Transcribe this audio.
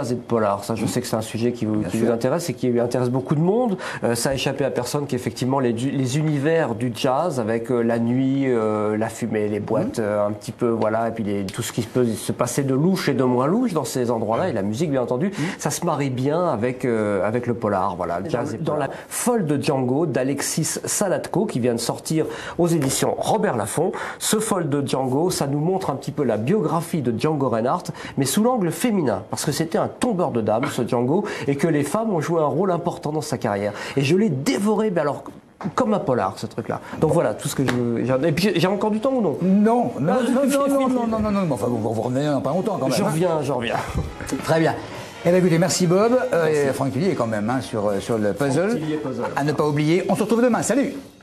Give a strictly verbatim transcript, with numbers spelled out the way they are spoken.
jazz et de polar. Ça, je sais que c'est un sujet qui vous, qui vous intéresse et qui intéresse beaucoup de monde. Euh, ça a échappé à personne qu'effectivement les, les univers du jazz avec euh, la nuit, euh, la fumée, les boîtes, mmh. euh, un petit peu, voilà, et puis les, tout ce qui peut se passer de louche et de moins louche dans ces endroits-là, et la musique, bien entendu, mmh. ça se marie bien avec, euh, avec le polar, voilà, le jazz. Dans, dans la folle de Django d'Alexis Salatko, qui vient de sortir aux éditions Robert Laffont. Ce folle de Django, ça nous montre un petit peu la biographie de Django Reinhardt, mais sous l'angle féminin, parce que c'était un tombeur de dames, ce Django, et que les femmes ont joué un rôle important dans sa carrière. Et je l'ai dévoré, mais alors, comme un polar, ce truc-là. Donc voilà, tout ce que je... Et puis, j'ai encore du temps ou non? Non, non, non, non, non, non, non, non, non, enfin, vous, vous revenez dans pas longtemps, quand même. Je reviens, je reviens. Très bien. Eh bien, écoutez, merci Bob. Euh, Franck Tillier, quand même, hein, sur, sur le puzzle. Tillier puzzle. À ne pas oublier. On se retrouve demain. Salut!